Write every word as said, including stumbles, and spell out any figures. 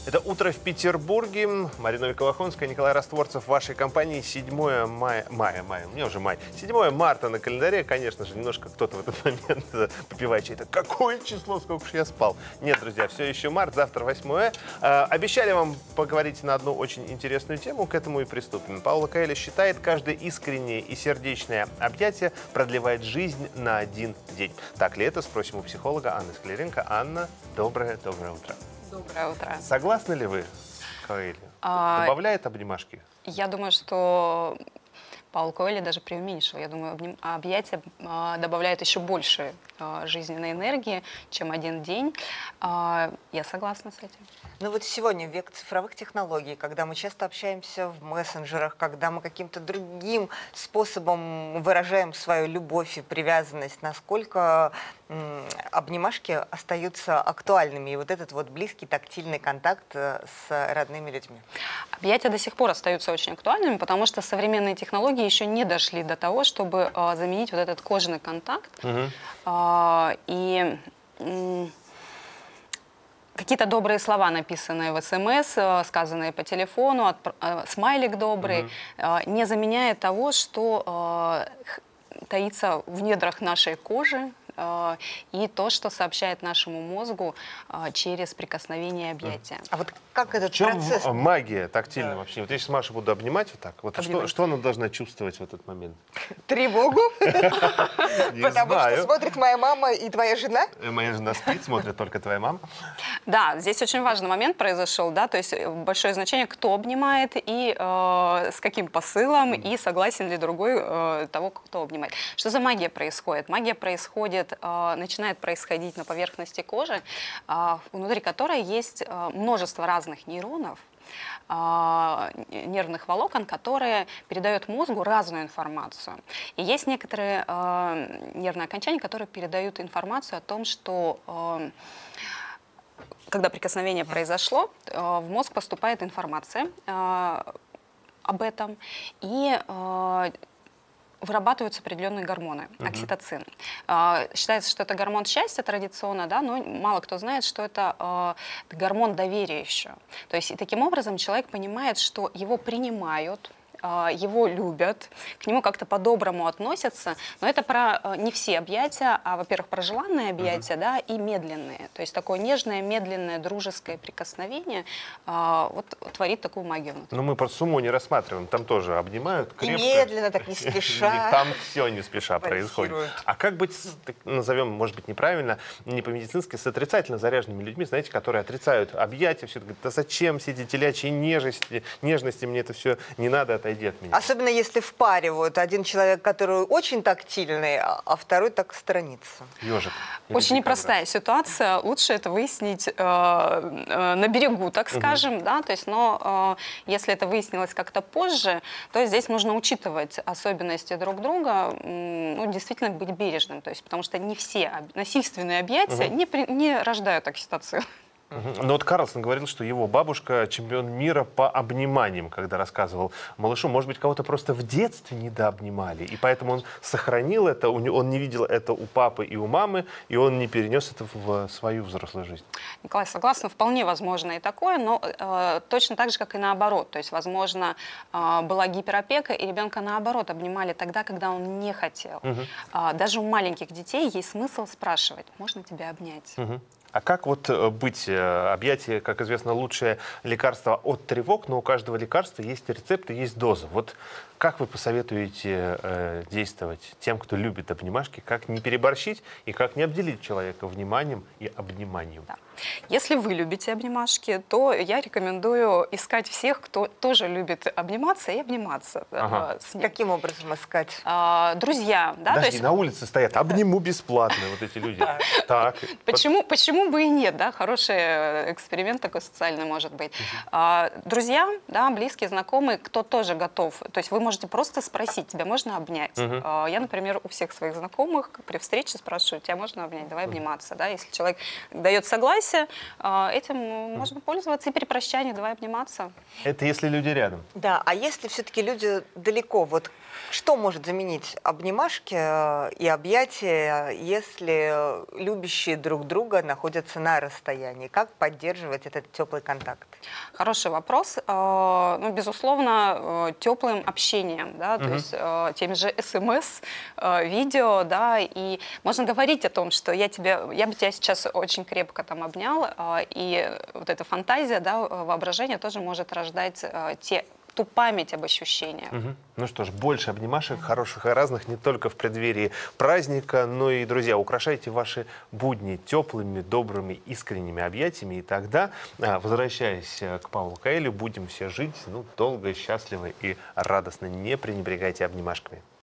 Это «Утро в Петербурге». Марина Новикова-Хонская, Николай Растворцев в вашей компании. седьмое мая, мая, мая, мне уже май. седьмое марта на календаре. Конечно же, немножко кто-то в этот момент попивает чей-то. Какое число, сколько же я спал? Нет, друзья, все еще март, завтра восьмое. А, обещали вам поговорить на одну очень интересную тему, к этому и приступим. Пауло Коэльо считает, каждое искреннее и сердечное объятие продлевает жизнь на один день. Так ли это? Спросим у психолога Анны Скляренко. Анна, доброе, доброе утро. Доброе утро. Согласны ли вы с Коэльо? А, Добавляет обнимашки? Я думаю, что Пауло Коэльо даже преуменьшил. Я думаю, обним... объятия а, добавляют еще больше а, жизненной энергии, чем один день. А, я согласна с этим. Ну вот сегодня век цифровых технологий, когда мы часто общаемся в мессенджерах, когда мы каким-то другим способом выражаем свою любовь и привязанность, насколько м, обнимашки остаются актуальными, и вот этот вот близкий тактильный контакт с родными людьми. Объятия до сих пор остаются очень актуальными, потому что современные технологии еще не дошли до того, чтобы а, заменить вот этот кожаный контакт. Угу. А, и... Какие-то добрые слова, написанные в СМС, сказанные по телефону, смайлик добрый, mm-hmm. не заменяет того, что таится в недрах нашей кожи, и то, что сообщает нашему мозгу через прикосновение и объятия. А вот как этот в чем процесс? Магия тактильная, да, вообще? Вот я сейчас Машу буду обнимать вот так. Вот что, что она должна чувствовать в этот момент? Тревогу? Потому что смотрит моя мама и твоя жена? Моя жена спит, смотрит только твоя мама. Да, здесь очень важный момент произошел, да, то есть большое значение, кто обнимает и э, с каким посылом, mm. и согласен ли другой э, того, кто обнимает. Что за магия происходит? Магия происходит, э, начинает происходить на поверхности кожи, э, внутри которой есть э, множество разных нейронов, нервных волокон, которые передают мозгу разную информацию. И есть некоторые э, нервные окончания, которые передают информацию о том, что э, когда прикосновение произошло, э, в мозг поступает информация э, об этом, и э, вырабатываются определенные гормоны, uh-huh. окситоцин. Э, считается, что это гормон счастья традиционно, да, но мало кто знает, что это э, гормон доверия еще. То есть и таким образом человек понимает, что его принимают, его любят, к нему как-то по-доброму относятся, но это про не все объятия, а, во-первых, про желанные объятия, uh-huh. да, и медленные. То есть такое нежное, медленное, дружеское прикосновение а, вот творит такую магию внутри. Но мы про сумму не рассматриваем, там тоже обнимают крепко. И медленно, так не спеша. Там все не спеша происходит. А как быть, назовем, может быть, неправильно, не по-медицински, с отрицательно заряженными людьми, знаете, которые отрицают объятия, все это говорят, да зачем все эти телячьи нежности, нежности, мне это все не надо, отойди от меня. Особенно если в паре вот один человек, который очень тактильный, а второй так сторонится. Ежик. Очень непростая ситуация. Лучше это выяснить э, э, на берегу, так скажем, угу. да, то есть, но э, если это выяснилось как-то позже, то здесь нужно учитывать особенности друг друга, э, ну, действительно быть бережным, то есть, потому что не все об... насильственные объятия угу. не, при... не рождают окситоцин. Но вот Карлсон говорил, что его бабушка чемпион мира по обниманиям, когда рассказывал малышу. Может быть, кого-то просто в детстве недообнимали, и поэтому он сохранил это, он не видел это у папы и у мамы, и он не перенес это в свою взрослую жизнь. Николай, согласна, вполне возможно и такое, но э, точно так же, как и наоборот. То есть, возможно, э, была гиперопека, и ребенка наоборот обнимали тогда, когда он не хотел. Угу. Э, даже у маленьких детей есть смысл спрашивать, можно тебя обнять? Угу. А как вот быть? Объятие, как известно, лучшее лекарство от тревог, но у каждого лекарства есть рецепт и есть доза. Вот как вы посоветуете э, действовать тем, кто любит обнимашки, как не переборщить и как не обделить человека вниманием и обниманием? Да. Если вы любите обнимашки, то я рекомендую искать всех, кто тоже любит обниматься и обниматься. Ага. С ним. Каким образом искать? А, друзья. Да, Подожди, то есть... на улице стоят, обниму бесплатно, вот эти люди. Так. Почему, почему бы и нет, да, хороший эксперимент такой социальный может быть. Друзья, да, близкие, знакомые, кто тоже готов. То есть вы можете просто спросить, тебя можно обнять? Uh-huh. Я, например, у всех своих знакомых при встрече спрашиваю, тебя можно обнять, давай обниматься. Да? Если человек дает согласие, этим uh-huh. можно пользоваться. И при прощании давай обниматься. Это если люди рядом. Да, а если все-таки люди далеко, вот что может заменить обнимашки и объятия, если любящие друг друга находятся находятся на расстоянии. Как поддерживать этот теплый контакт? Хороший вопрос. Э, Ну, безусловно, э, теплым общением, да, то Мгм. есть э, теми же СМС, э, видео, да, и можно говорить о том, что я тебя, я бы тебя сейчас очень крепко там обнял, э, и вот эта фантазия, да, э, воображение тоже может рождать э, те, ту память об ощущениях. Мгм. Ну что ж, больше обнимашек, хороших и разных, не только в преддверии праздника, но и, друзья, украшайте ваши будни теплыми, добрыми, искренними объятиями, и тогда, а, возвращаясь э, к Паулу Коэльо, будем все жить, ну, долго, счастливо и радостно. Не пренебрегайте обнимашками.